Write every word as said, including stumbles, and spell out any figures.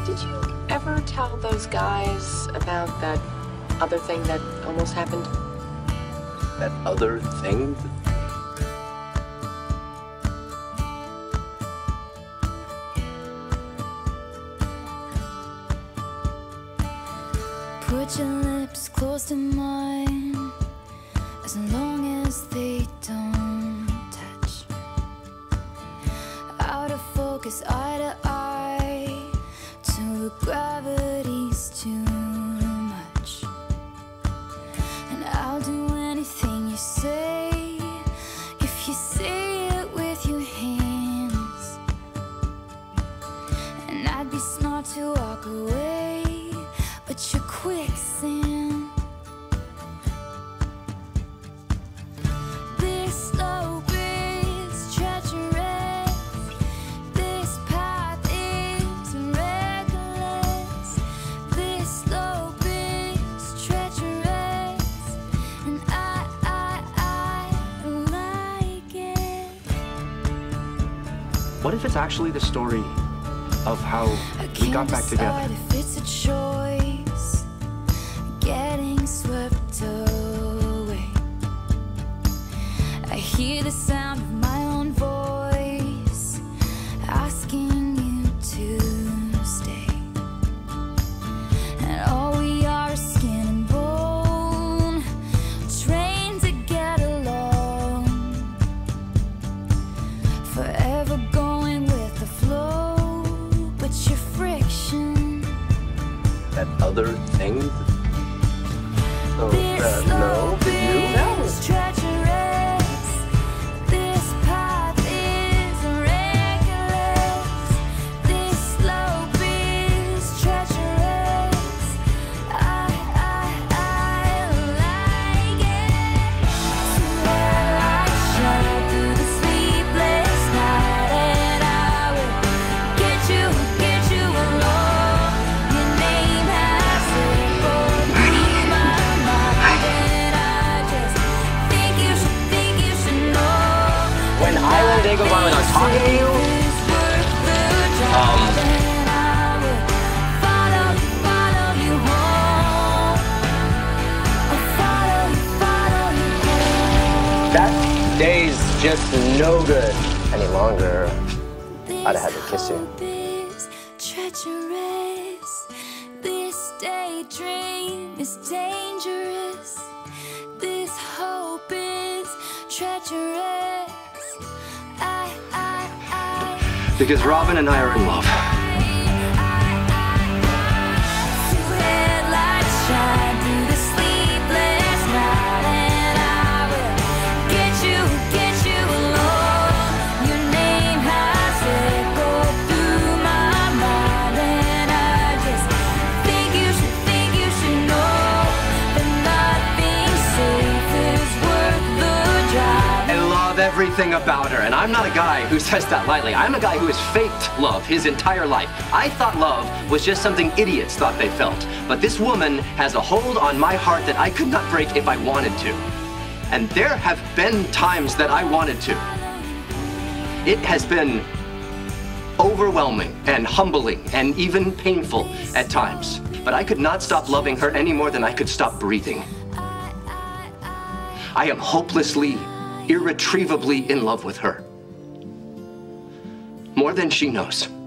Did you ever tell those guys about that other thing that almost happened? That other thing? Put your lips close to mine, as long as they don't touch. Out of focus, eye to eye, till the gravity's too much. And I'll do anything you say, if you say it with your hands. And I'd be smart to walk away, but you're quicksand. This slope is treacherous. This path is reckless. This slope is treacherous, and I, I, I like it. What if it's actually the story of how we got back together? If it's a choice, getting swept away. I hear the sound of my own voice asking you to stay. And all we are is skin and bone, trained to get along, forever going with the flow. But your friction, That other thing? Oh, this uh, no, slope did you? is treacherous. This path is reckless. This slope is treacherous. I, I, I like it. Tonight I shine through the sleepless night, and I will get you, get you alone. Your name has echoed through my mind, and I just think you should, think you should know. When I one day go by without talking to you, It's worth the drive, Um. and I will follow you, follow you home. I'll follow you, follow you home. that day's just no good any longer. I'd have had to kiss you. This hope is treacherous. This daydream is dangerous. This hope is treacherous. I, I, I, Because Robin and I are in love. Two headlights shine through the sleepless night, and I will get you, get you alone. Your name has echoed through my mind, and I just think you should, think you should know that nothing safe is worth the drive. I love everything about her, and I'm not a guy who says that lightly. I'm a guy who has faked love his entire life. I thought love was just something idiots thought they felt. But this woman has a hold on my heart that I could not break if I wanted to. And there have been times that I wanted to. It has been overwhelming and humbling and even painful at times. But I could not stop loving her any more than I could stop breathing. I am hopelessly, irretrievably in love with her. More than she knows.